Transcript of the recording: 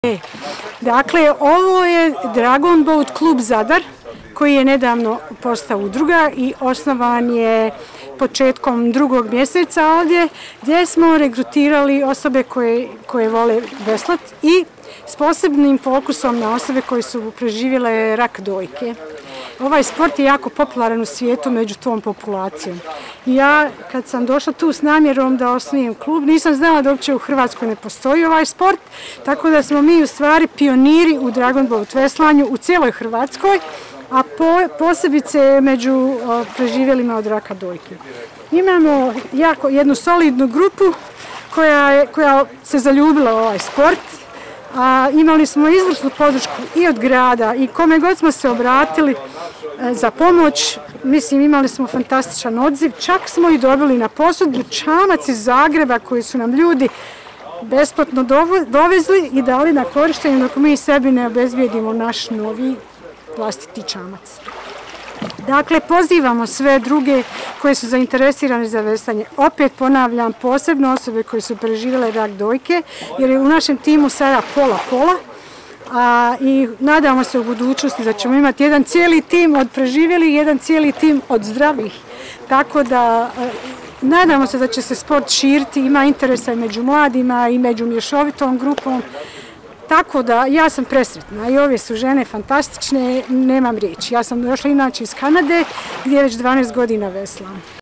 Dakle, ovo je Dragon Boat klub Zadar koji je nedavno postao udruga i osnovan je početkom 2. mjeseca ovdje, gdje smo regrutirali osobe koje vole veslat i s posebnim fokusom na osobe koje su preživjele rak dojke. Ovaj sport je jako popularan u svijetu među tom populacijom. Ja, kad sam došla tu s namjerom da osnujem klub, nisam znala da uopće u Hrvatskoj ne postoji ovaj sport, tako da smo mi u stvari pioniri u Dragon Boat veslanju u cijeloj Hrvatskoj, a posebice među preživjelima od raka dojke. Imamo jednu solidnu grupu koja se zaljubila u ovaj sport. Imali smo izvrsnu podršku i od grada i kome god smo se obratili za pomoć. Mislim, imali smo fantastičan odziv, čak smo i dobili na posudbu čamac iz Zagreba koji su nam ljudi besplatno dovezli i dali na korištenje dok mi sebi ne obezbijedimo naš novi vlastiti čamac. Dakle, pozivamo sve druge koje su zainteresirane za veslanje. Opet ponavljam, posebno osobe koje su preživjele rak dojke, jer je u našem timu sada pola-pola. I nadamo se u budućnosti da ćemo imati jedan cijeli tim od preživjelih i jedan cijeli tim od zdravih. Tako da nadamo se da će se sport širiti, ima interesa i među mladima i među mješovitom grupom. Tako da ja sam presretna i ove su žene fantastične, nemam riječi. Ja sam došla inače iz Kanade gdje već 12 godina veslam.